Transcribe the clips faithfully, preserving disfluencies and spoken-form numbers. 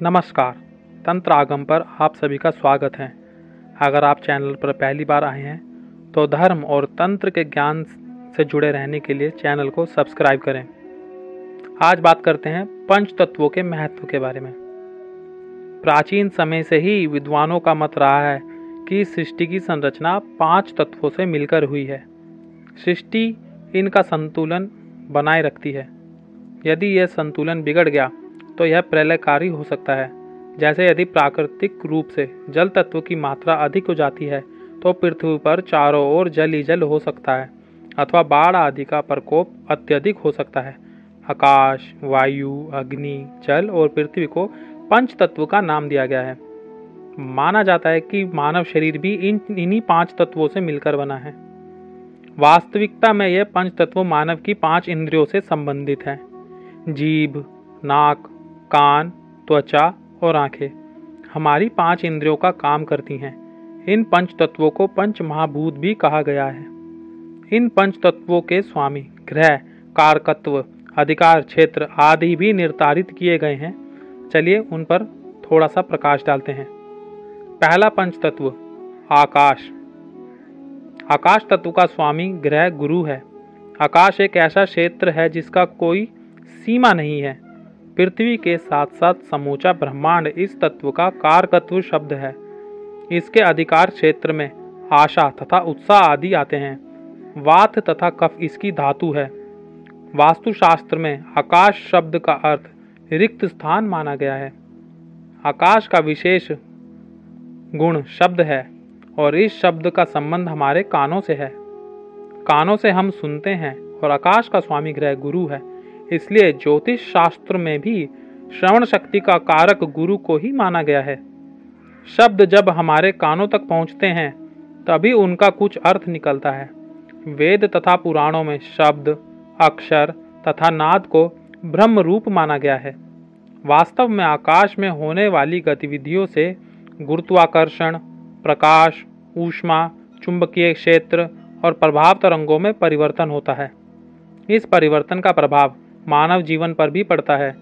नमस्कार। तंत्र आगम पर आप सभी का स्वागत है। अगर आप चैनल पर पहली बार आए हैं तो धर्म और तंत्र के ज्ञान से जुड़े रहने के लिए चैनल को सब्सक्राइब करें। आज बात करते हैं पंच तत्वों के महत्व के बारे में। प्राचीन समय से ही विद्वानों का मत रहा है कि सृष्टि की संरचना पांच तत्वों से मिलकर हुई है। सृष्टि इनका संतुलन बनाए रखती है। यदि यह संतुलन बिगड़ गया तो यह प्रलयकारी हो सकता है। जैसे यदि प्राकृतिक रूप से जल तत्व की मात्रा अधिक हो जाती है तो पृथ्वी पर चारों ओर जल ही जल हो सकता है अथवा बाढ़ आदि का प्रकोप अत्यधिक हो सकता है। आकाश, वायु, अग्नि, जल और पृथ्वी को पंच तत्व का नाम दिया गया है। माना जाता है कि मानव शरीर भी इन इन्हीं पांच तत्वों से मिलकर बना है। वास्तविकता में यह पंच तत्व मानव की पांच इंद्रियों से संबंधित है। जीभ, नाक, कान, त्वचा और आंखें हमारी पांच इंद्रियों का काम करती हैं। इन पंच तत्वों को पंच महाभूत भी कहा गया है। इन पंच तत्वों के स्वामी, ग्रह, कारकत्व, अधिकार क्षेत्र आदि भी निर्धारित किए गए हैं। चलिए उन पर थोड़ा सा प्रकाश डालते हैं। पहला पंच तत्व आकाश। आकाश तत्व का स्वामी ग्रह गुरु है। आकाश एक ऐसा क्षेत्र है जिसका कोई सीमा नहीं है। पृथ्वी के साथ साथ समूचा ब्रह्मांड इस तत्व का कारकत्व शब्द है। इसके अधिकार क्षेत्र में आशा तथा उत्साह आदि आते हैं। वात तथा कफ इसकी धातु है। वास्तुशास्त्र में आकाश शब्द का अर्थ रिक्त स्थान माना गया है। आकाश का विशेष गुण शब्द है और इस शब्द का संबंध हमारे कानों से है। कानों से हम सुनते हैं और आकाश का स्वामी ग्रह गुरु है। इसलिए ज्योतिष शास्त्र में भी श्रवण शक्ति का कारक गुरु को ही माना गया है। शब्द जब हमारे कानों तक पहुंचते हैं तभी उनका कुछ अर्थ निकलता है। वेद तथा पुराणों में शब्द, अक्षर तथा नाद को ब्रह्म रूप माना गया है। वास्तव में आकाश में होने वाली गतिविधियों से गुरुत्वाकर्षण, प्रकाश, ऊष्मा, चुंबकीय क्षेत्र और प्रभाव तरंगों में परिवर्तन होता है। इस परिवर्तन का प्रभाव मानव जीवन पर भी पड़ता है।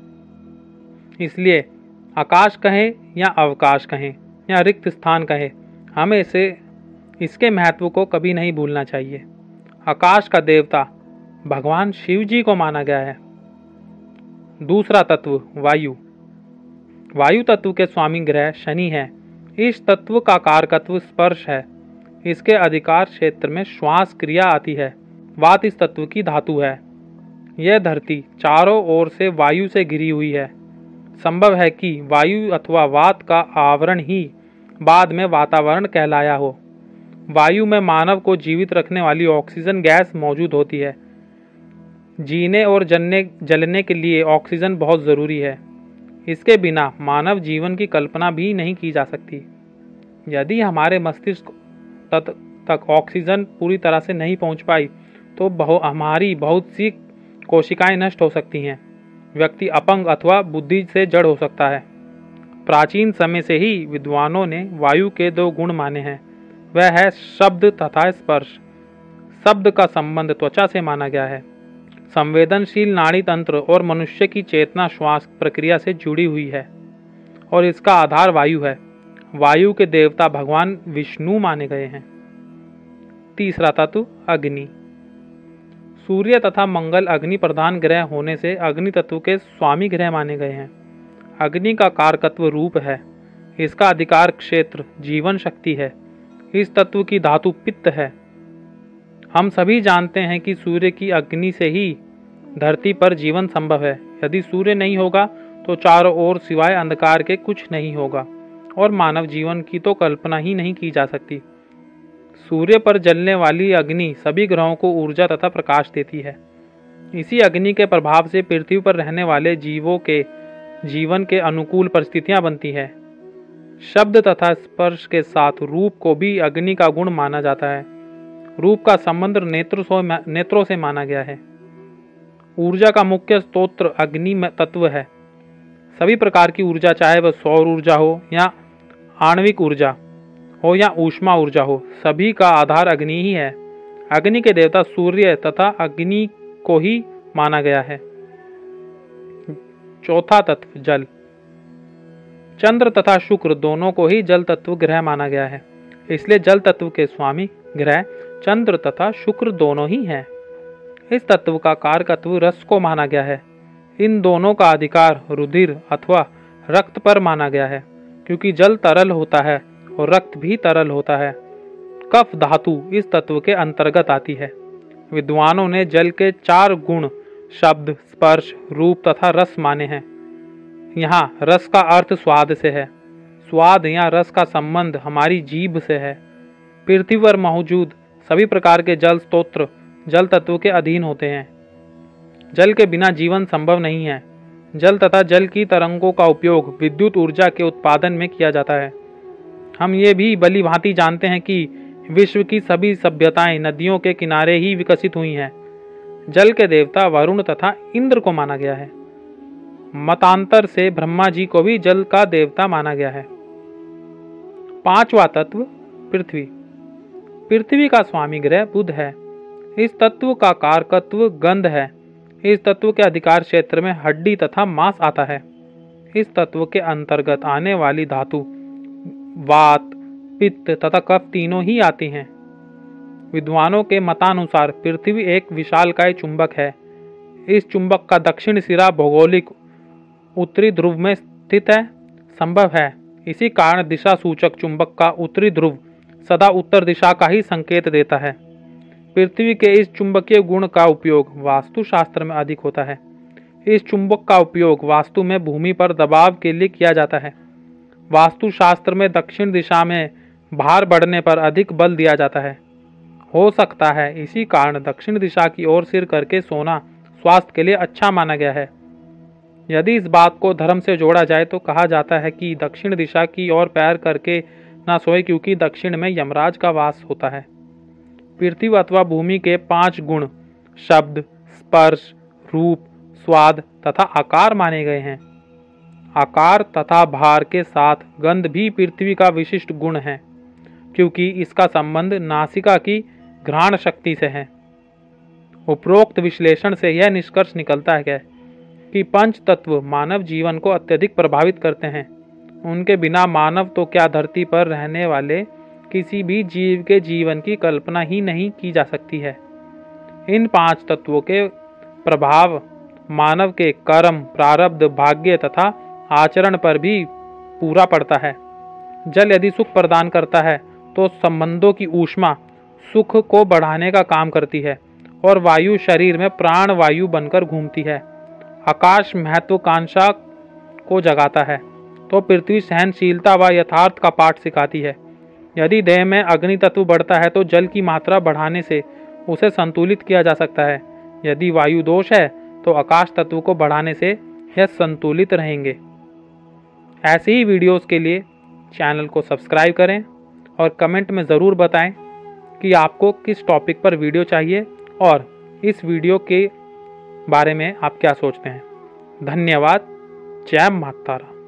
इसलिए आकाश कहें या अवकाश कहें या रिक्त स्थान कहें, हमें इसे इसके महत्व को कभी नहीं भूलना चाहिए। आकाश का देवता भगवान शिव जी को माना गया है। दूसरा तत्व वायु। वायु तत्व के स्वामी ग्रह शनि है। इस तत्व का कारकत्व स्पर्श है। इसके अधिकार क्षेत्र में श्वास क्रिया आती है। वात इस तत्व की धातु है। यह धरती चारों ओर से वायु से घिरी हुई है। संभव है कि वायु अथवा वात का आवरण ही बाद में वातावरण कहलाया हो। वायु में मानव को जीवित रखने वाली ऑक्सीजन गैस मौजूद होती है। जीने और जलने जलने के लिए ऑक्सीजन बहुत ज़रूरी है। इसके बिना मानव जीवन की कल्पना भी नहीं की जा सकती। यदि हमारे मस्तिष्क तक, तक ऑक्सीजन पूरी तरह से नहीं पहुंच पाई तो बहु हमारी बहुत सी कोशिकाएं नष्ट हो सकती हैं। व्यक्ति अपंग अथवा बुद्धि से जड़ हो सकता है। प्राचीन समय से ही विद्वानों ने वायु के दो गुण माने हैं। वह है शब्द तथा स्पर्श। शब्द का संबंध त्वचा से माना गया है। संवेदनशील नाड़ी तंत्र और मनुष्य की चेतना श्वास प्रक्रिया से जुड़ी हुई है और इसका आधार वायु है। वायु के देवता भगवान विष्णु माने गए हैं। तीसरा तत्व अग्नि। सूर्य तथा मंगल अग्नि प्रधान ग्रह होने से अग्नि तत्व के स्वामी ग्रह माने गए हैं। अग्नि का कारकत्व रूप है। इसका अधिकार क्षेत्र जीवन शक्ति है। इस तत्व की धातु पित्त है। हम सभी जानते हैं कि सूर्य की अग्नि से ही धरती पर जीवन संभव है। यदि सूर्य नहीं होगा तो चारों ओर सिवाय अंधकार के कुछ नहीं होगा और मानव जीवन की तो कल्पना ही नहीं की जा सकती। सूर्य पर जलने वाली अग्नि सभी ग्रहों को ऊर्जा तथा प्रकाश देती है। इसी अग्नि के प्रभाव से पृथ्वी पर रहने वाले जीवों के जीवन के अनुकूल परिस्थितियां बनती है। शब्द तथा स्पर्श के साथ रूप को भी अग्नि का गुण माना जाता है। रूप का संबंध नेत्रों नेत्रों से माना गया है। ऊर्जा का मुख्य स्रोत अग्नि तत्व है। सभी प्रकार की ऊर्जा, चाहे वह सौर ऊर्जा हो या आणविक ऊर्जा हो या ऊष्मा ऊर्जा हो, सभी का आधार अग्नि ही है। अग्नि के देवता सूर्य तथा अग्नि को ही माना गया है। चौथा तत्व जल। चंद्र तथा शुक्र दोनों को ही जल तत्व ग्रह माना गया है, इसलिए जल तत्व के स्वामी ग्रह चंद्र तथा शुक्र दोनों ही हैं। इस तत्व का कारकत्व रस को माना गया है। इन दोनों का अधिकार रुधिर अथवा रक्त पर माना गया है, क्योंकि जल तरल होता है और रक्त भी तरल होता है। कफ धातु इस तत्व के अंतर्गत आती है। विद्वानों ने जल के चार गुण शब्द, स्पर्श, रूप तथा रस माने हैं। यहाँ रस का अर्थ स्वाद से है। स्वाद या रस का संबंध हमारी जीभ से है। पृथ्वी पर मौजूद सभी प्रकार के जल स्तोत्र जल तत्व के अधीन होते हैं। जल के बिना जीवन संभव नहीं है। जल तथा जल की तरंगों का उपयोग विद्युत ऊर्जा के उत्पादन में किया जाता है। हम ये भी भली भांति जानते हैं कि विश्व की सभी सभ्यताएं नदियों के किनारे ही विकसित हुई हैं। जल के देवता वरुण तथा इंद्र को माना गया है। मतांतर से ब्रह्मा जी को भी जल का देवता माना गया है। पांचवा तत्व पृथ्वी। पृथ्वी का स्वामी ग्रह बुध है। इस तत्व का कारकत्व गंध है। इस तत्व के अधिकार क्षेत्र में हड्डी तथा मांस आता है। इस तत्व के अंतर्गत आने वाली धातु वात, पित्त तथा कफ तीनों ही आती हैं। विद्वानों के मतानुसार पृथ्वी एक विशालकाय चुंबक है। इस चुंबक का दक्षिण सिरा भौगोलिक उत्तरी ध्रुव में स्थित है संभव है। इसी कारण दिशा सूचक चुंबक का उत्तरी ध्रुव सदा उत्तर दिशा का ही संकेत देता है। पृथ्वी के इस चुंबकीय गुण का उपयोग वास्तुशास्त्र में अधिक होता है। इस चुंबक का उपयोग वास्तु में भूमि पर दबाव के लिए किया जाता है। वास्तुशास्त्र में दक्षिण दिशा में भार बढ़ने पर अधिक बल दिया जाता है। हो सकता है इसी कारण दक्षिण दिशा की ओर सिर करके सोना स्वास्थ्य के लिए अच्छा माना गया है। यदि इस बात को धर्म से जोड़ा जाए तो कहा जाता है कि दक्षिण दिशा की ओर पैर करके ना सोए, क्योंकि दक्षिण में यमराज का वास होता है। पृथ्वी अथवा भूमि के पांच गुण शब्द, स्पर्श, रूप, स्वाद तथा आकार माने गए हैं। आकार तथा भार के साथ गंध भी पृथ्वी का विशिष्ट गुण है, क्योंकि इसका संबंध नासिका की घ्राण शक्ति से है। उपरोक्त विश्लेषण से यह निष्कर्ष निकलता है कि पंच तत्व मानव जीवन को अत्यधिक प्रभावित करते हैं। उनके बिना मानव तो क्या धरती पर रहने वाले किसी भी जीव के जीवन की कल्पना ही नहीं की जा सकती है। इन पांच तत्वों के प्रभाव मानव के कर्म, प्रारब्ध, भाग्य तथा आचरण पर भी पूरा पड़ता है। जल यदि सुख प्रदान करता है तो संबंधों की ऊष्मा सुख को बढ़ाने का काम करती है और वायु शरीर में प्राण वायु बनकर घूमती है। आकाश महत्वाकांक्षा को जगाता है तो पृथ्वी सहनशीलता व यथार्थ का पाठ सिखाती है। यदि देह में अग्नि तत्व बढ़ता है तो जल की मात्रा बढ़ाने से उसे संतुलित किया जा सकता है। यदि वायु दोष है तो आकाश तत्व को बढ़ाने से यह संतुलित रहेंगे। ऐसे ही वीडियोस के लिए चैनल को सब्सक्राइब करें और कमेंट में ज़रूर बताएं कि आपको किस टॉपिक पर वीडियो चाहिए और इस वीडियो के बारे में आप क्या सोचते हैं। धन्यवाद। जय माता तारा।